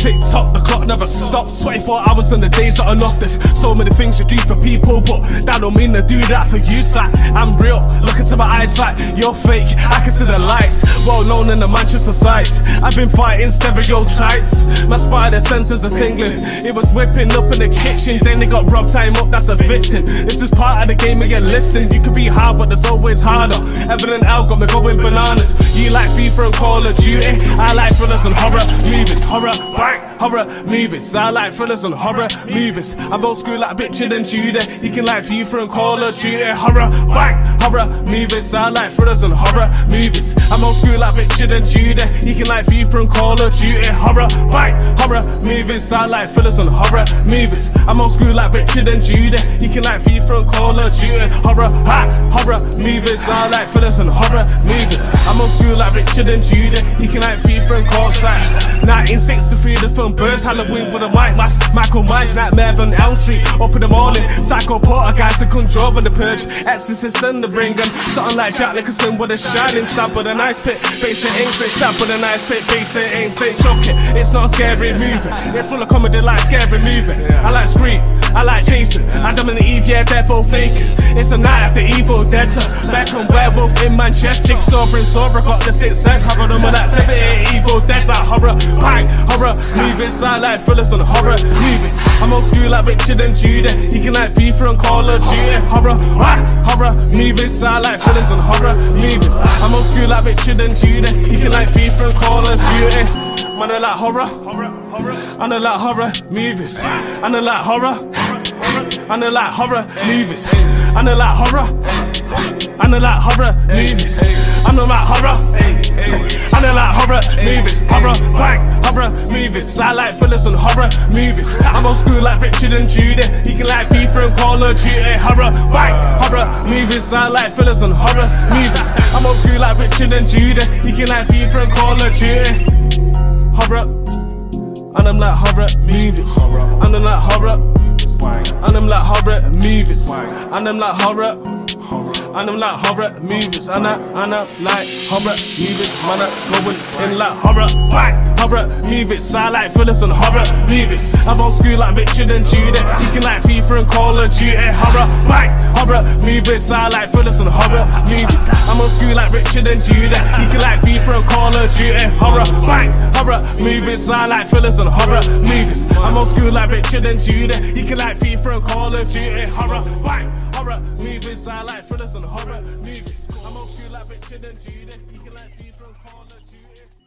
TikTok, the clock never stops. 24 hours in the days that enough. There's so many things you do for people, but that don't mean to do that for you. Like, I'm real, look into my eyes like you're fake. I can see the lights, well known in the Manchester sites. I've been fighting stereotypes. My spider senses are tingling. It was whipping up in the kitchen, then they got robbed time up, that's a victim. This is part of the game and you're listening. You can be hard, but there's always harder. Evan and Al got me going bananas. You like FIFA and Call of Duty, I like thrillers and horror movies. Horror, bang, horror movies. I like thrillers and horror movies. I'm old school like Richard and Judah. You can like FIFA and Call of Duty. Horror, bang, horror movies. I like thrillers and horror movies. I'm old school like Richard and Judah. You can like FIFA and Call of Duty. Horror, bang, horror movies. I like thrillers and horror movies. I'm old school like Richard and Judah. You can like FIFA and Call of Duty. Horror, horror movies. I like thrillers and horror movies. I'm old school like Richard and Judah. You can like FIFA and Call of Duty. 1963, the film Birds, Halloween with a mic mask. Michael Myers, Nightmare on Elm Street. Up in the morning, Psycho Poltergeist and Control and the Purge. Exorcist and the Ring, and something like Jack Nicholson with a shining stab with a nice pit. Basic instinct, stab with a nice pit. Basic instinct, shocking. It's not a scary movie. It's full of comedy like scary movie. I like Scream, I like Jason, Adam and Eve, yeah, they're both naked. It's a night after Evil Dead. Beckham werewolf in Manchester. Sovereign Sobra got the sixth sense. Paranormal activity, Evil Dead like horror, bang, horror movies. I like thrillers and horror movies. I'm old school like Richard and Judah. You can like FIFA and Call of Duty. Horror, horror movies. I like thrillers and horror movies. I'm old school like Richard and Judah. You can like FIFA and Call of Duty. Man, I like horror, and I like horror movies, and I like horror, and I like horror movies, and I like horror, and I like horror movies, and I like horror, and I like horror movies. Horror, bang, horror movies. I like thrillers and horror movies. I'm old school like Richard and Judah. You can like FIFA and Call of Duty. Horror, bang, horror movies. I like thrillers and horror movies. I'm old school like Richard and Judah. You can like FIFA and Call of Duty. Horror, and I'm like horror movies, and I'm like horror, and I'm like horror movies, and I'm like horror, and I'm like horror movies, and I'm like horror movies, man, I'm going in like horror, bang, horror movies. I like thrillers and horror movies. I'm old school like Richard and Judah. You can like FIFA and Call of Duty. Horror, bang, horror movies. I like thrillers and horror movies. I'm old school like Richard and Judah. You can like FIFA and Call of Duty. Horror, bang, horror movies. I like thrillers and horror movies. I'm old school like Richard and Judah. You can like FIFA and Call of Duty. Horror, bang, horror movies. I like thrillers and horror movies. I'm old school like Richard and Judah. You can like FIFA and Call of Duty.